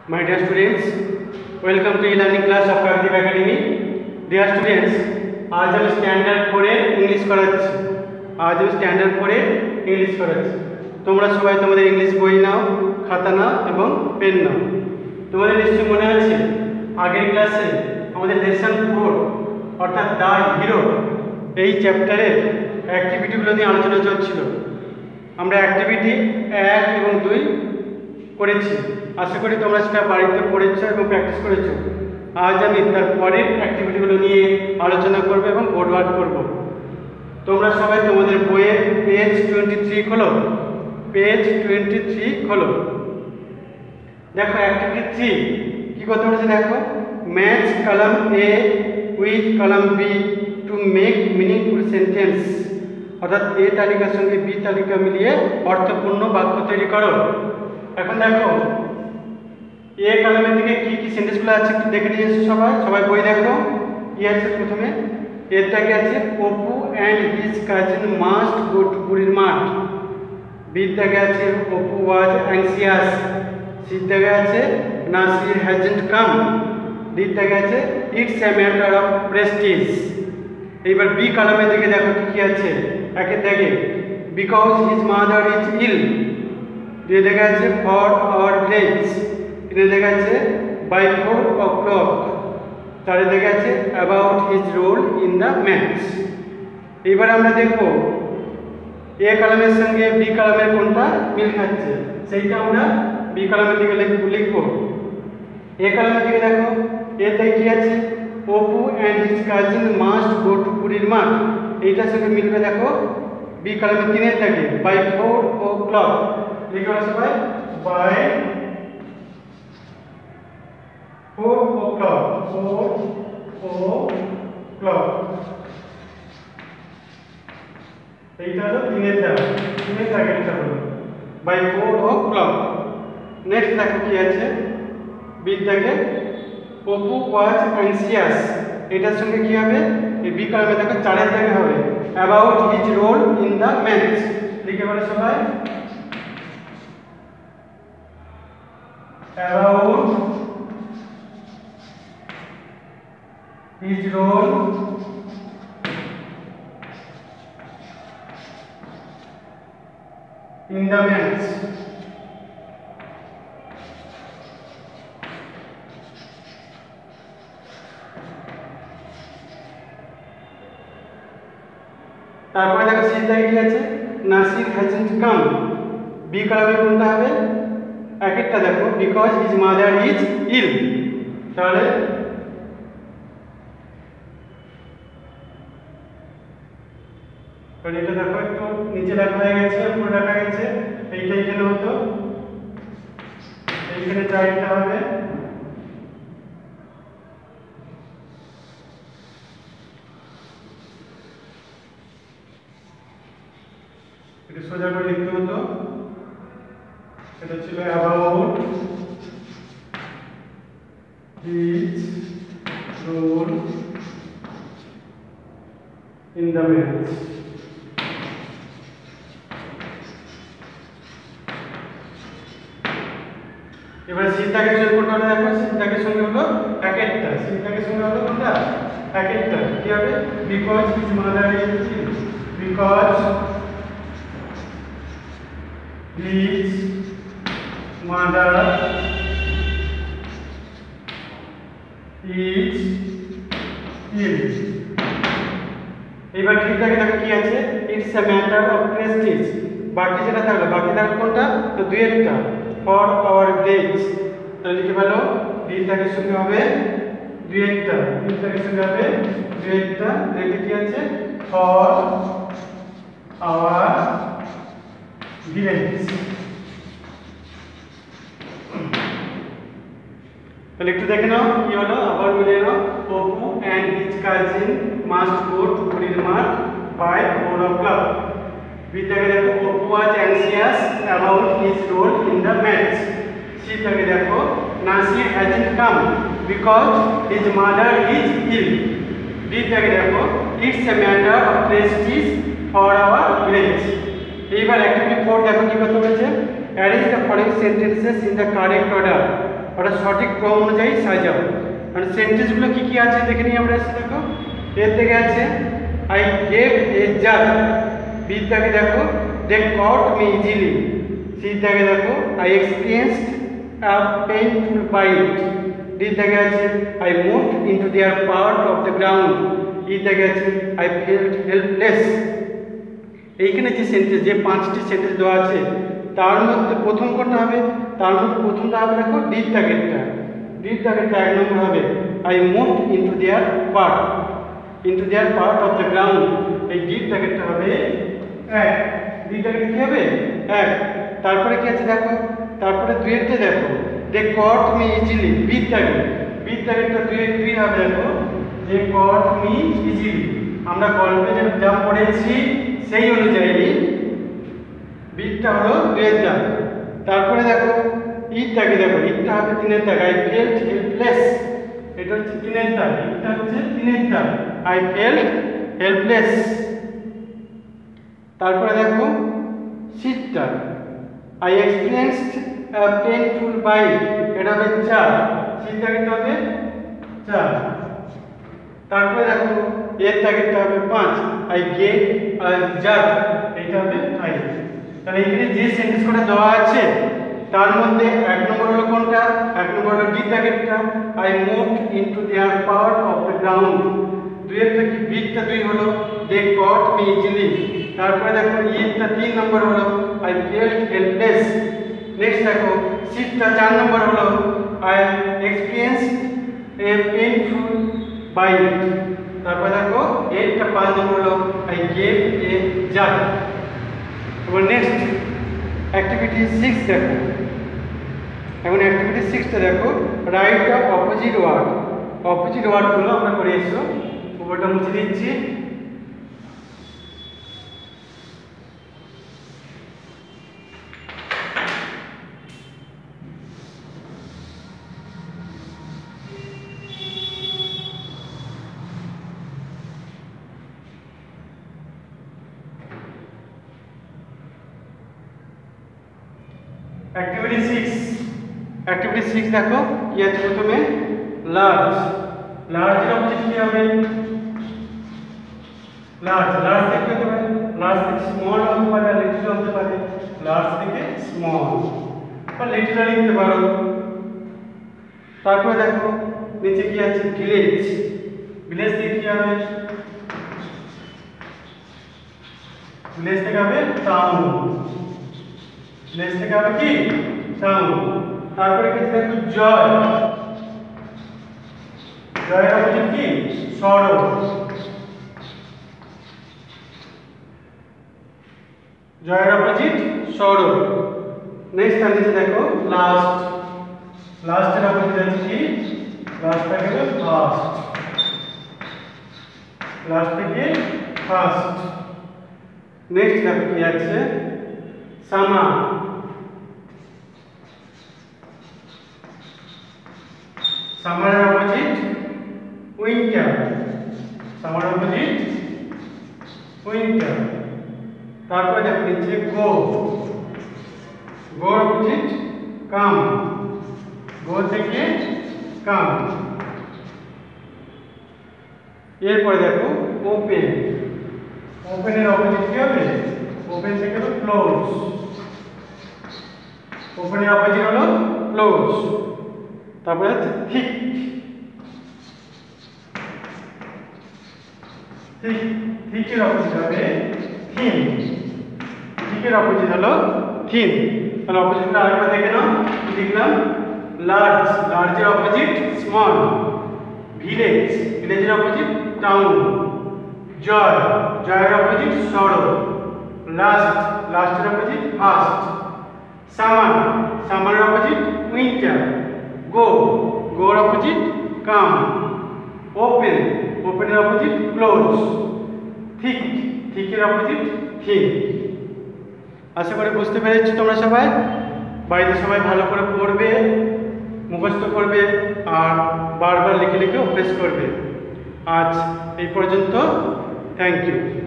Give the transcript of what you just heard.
My dear students, welcome to e-learning class of Pradeep Academy. Dear students, आज हम standard 4 এর English করাচ্ছি। आज हम স্ট্যান্ডার্ড 4 এর ইংলিশ করাচ্ছি। তোমরা সবাই তোমাদের ইংলিশ বই নাও, খাতা নাও এবং পেন নাও। তোমাদের নিশ্চয়ই মনে আছে আগের ক্লাসে আমাদের লেসন 4 অর্থাৎ দ্য হিরো এই চ্যাপ্টারের অ্যাক্টিভিটিগুলো নিয়ে আলোচনা চলছিল। আমরা অ্যাক্টিভিটি 1 এবং 2 করেছি। আশা করি তোমরা সেটা বাড়িতে পড়েছো এবং প্র্যাকটিস করেছো। আজ আমি তার পরের অ্যাক্টিভিটিগুলো নিয়ে আলোচনা করব এবং বোর্ড ওয়ার্ক করব। তোমরা সবাই তোমাদের বইয়ের পেজ 23 খোলো। পেজ 23 খোলো। দেখো অ্যাক্টিভিটি 3 কি করতে বলেছে দেখো, match column A with column B to make meaningful sentence, অর্থাৎ এ তালিকার সঙ্গে বি তালিকা মিলিয়ে অর্থপূর্ণ বাক্য তৈরি করো। এখন দেখো এ কলামের দিকে কি কি সেন্টেন্সগুলো আছে একটু দেখে নিয়ে এসো। সবাই বই দেখো। কি আছে প্রথমে এর দাগে আছে Apu and his cousin must go to বুড়ির মাঠ। বির দাগে আছে অপু ওয়াজ অ্যাংসিয়াস। সির দাগে আছে নাসির হ্যাজন্ট কাম। ডির দাগে আছে it's a matter of prestige. এইবার বি কলামের দিকে দেখো কি কি আছে। একের দাগে because his mother is ill. দুই দেখা আছে ফর আওয়ার ভিলেজ। তিনে দেখা আছে বাই 4 o'clock। চারে দেখা আছে about his role in the match. এবার আমরা দেখব এ কলামের সঙ্গে বি কলামের কোনটা মিল খাচ্ছে সেইটা আমরা বি কলামের দিকে লিখব। এ কলামের দিকে দেখো এতে কি আছে Apu and his cousin must go to বুড়ির মাঠ। এইটার সঙ্গে মিলবে দেখো বি কলামের 3 থাকে বাই 4 o'clock। লিখো সবাই বাই 4 o'clock। 4 o'clock এইটা হলো 3 থাকে এটা হলো বাই 4 o'clock। নেক্সট দেখো কি আছে বি থেকে অপু ওয়াজ অ্যাংসিয়াস। এটার সঙ্গে কি হবে এই বি কলামে দেখো 4 দাগে হবে about his role in the match. লিখে বলো সবাই about his role in the match। তারপরে দেখো সি দাগে কি আছে নাসির হ্যাজন্ট কাম। বি কলামে কোনটা হবে একটা দেখো because his mother is ill. তাহলে এটা দেখো একটু নিচে রাখা হয়ে গেছে, উপরে রাখা গেছে। এইটা এখানে হতো, এইখানে চারটা হবে। এটা সোজা করে লিখতে হতো। এটা ছিল about his role in the match. এবার সিদ্ধাকের সঙ্গে কোনটা হলো দেখো, সিদ্ধাকের সঙ্গে হলো একটা। সিদ্ধাকের সঙ্গে হলো কোনটা একটা। কি হবে because his mother is ill. Because his mother is ill। এবার ঠিক থাকে দেখো কি আছে it's a matter of prestige. বাকি যেটা থাকলো বাকি থাকলো কোনটা তো দুই একটা ফর আওয়ার ভিলেজ। তাহলে লিখে ফেলো বি টাকের সঙ্গে হবে দুই একটা, তিন টাকের সঙ্গে হবে দুই একটা। এতে কি আছে ফর আওয়ার ভিলেজ। তাহলে একটু দেখে নাও কি হলো, আবার মিলিয়ে নাও Apu and his cousin must go to বুড়ির মাঠ বাই 4 o'clock। বিদ্যাকে দেখো Apu was anxious about his role in the match. সিদ্ধাকে দেখো Nasir hasn't come because his mother is ill. বিদ্যাকে দেখো it's a matter of prestige for our village. এইবার activity 4 দেখো কি করতে বলেছে, arrange the following sentences in the correct order. ওটা সঠিক ক্রম অনুযায়ী সাজাও। মানে সেন্টেন্সগুলো কী কী আছে দেখে নিই আমরা এসে। দেখো এর থেকে আছে আই গেভ এ জাগ, বির থেকে দেখো দে কট মি ইজিলি, সির থেকে দেখো I experienced a painful bite, ডির থেকে আছে I moved into their part of the ground, E থেকে আছে আই ফেল্ট হেল্পলেস। এইখানে যে সেন্টেন্স, যে 5টি সেন্টেন্স দেওয়া আছে তার মধ্যে প্রথম কোনটা হবে, তার মধ্যে প্রথমটা হবে দেখো ডির টার্গেটটা। ডির টার্গেটটা 1 নম্বর হবে I moved into their part of the ground. এই ডির টার্গেটটা হবে 1। ডির টার্গেট কি হবে 1। তারপরে কি আছে দেখো, তারপরে 2-এরটা দেখো দে কট মি ইজিলি, বির টার্গেটটা 2 হবে দেখো দে কট মি ইজিলি। আমরা গল্পে যা পড়েছি সেই অনুযায়ী বিটটা হলো 2-এর দাগ। তারপরে দেখো ইটটাকে দেখো, ইটটা হবে 3-এর দাগ আই ফেল্ট হেল্পলেস, এটা হচ্ছে 3-এর দাগ, এটা হচ্ছে 3-এর দাগ আই ফেল্ট হেল্পলেস। তারপরে দেখো সিটটা I experienced a painful bite, এটা হবে 4, সিটটাকে হবে 4। তারপরে দেখো এর টার্গেটটা হবে 5 আই গেভ আ জাগ, এটা হবে 5। তাহলে এখানে যে সেন্টেন্স কোডটা দেওয়া আছে তার মধ্যে 1 নম্বর হলো কোনটা, 1 নম্বর হলো ডি টার্গেটটা I moved into their part of the ground. 2-এর থেকে বিটটা 2 হলো দে কট মি ইজিলি। তারপরে দেখো ইটা 3 নম্বর হলো আই ফেল্ট হেল্পলেস। নেক্সট দেখো সিটটা 4 নম্বর হলো I experienced a painful bite. তারপরে দেখো এরটা 5 নম্বর হলো আই গেভ এ জাগ। এবার নেক্সট অ্যাক্টিভিটি 6 দেখো। এখন অ্যাক্টিভিটি 6টা দেখো write the opposite word. Opposite ওয়ার্ডগুলো আমরা করে এসো, উপরটা মুছে দিচ্ছি। অ্যাক্টিভিটি 6 দেখো কি আছে প্রথমে লার্জ। লার্জের অপোজিট কি হবে, লার্জ থেকে হতে পারে, লার্জ থেকে স্মল হতে পারে, লিটল হতে পারে, লার্জ থেকে স্মল বা লিটল লিখতে পারো। তারপরে দেখো নিচে কি আছে ভিলেজ। ভিলেজ থেকে কি হবে, ভিলেজ থেকে হবে টাউন, ভিলেজ থেকে হবে কি টাউন। তারপরে কি দেখো জয়, জয়ের অপোজিট কি সরো, জয়ের অপোজিট সরো। নেক্সট আর নিচে দেখো লাস্ট, লাস্টের অপোজিট আছে কি, লাস্ট থেকে ফার্স্ট, লাস্ট থেকে ফার্স্ট। নেক্সট দেখো কি আছে সামার, সামারের opposite winter, summer opposite winter. তারপরে দেখো নিচে গো, গোর অপোজিট কাম, গো থেকে কাম। এরপরে দেখো ওপেন, ওপেনের অপোজিট কি হবে, ওপেন থেকে হলো ক্লোজ, ওপেনের অপোজিট হলো ক্লোজ। তারপরে হচ্ছে থিক, থিকের অপোজিট হবে থিন, থিকের অপোজিট হলো থিন। তাহলে অপোজিটটা আরেকবার দেখে নাও, লিখলাম লার্জ, লার্জের অপোজিট স্মল, ভিলেজ, ভিলেজের অপোজিট টাউন, জয়, জয়ের অপোজিট সরো, লাস্ট, লাস্টের অপোজিট ফার্স্ট, সামার, সামারের অপোজিট উইন্টার, গো, গোর অপোজিট কাম, ওপেন, ওপেনের অপোজিট ক্লোজ, থিক, থিকের অপোজিট থিন। আশা করি বুঝতে পেরেছো তোমরা সবাই। বাড়িতে সবাই ভালো করে পড়বে, মুখস্থ করবে আর বারবার লিখে লিখে অভ্যেস করবে। আজ এই পর্যন্ত, থ্যাংক ইউ।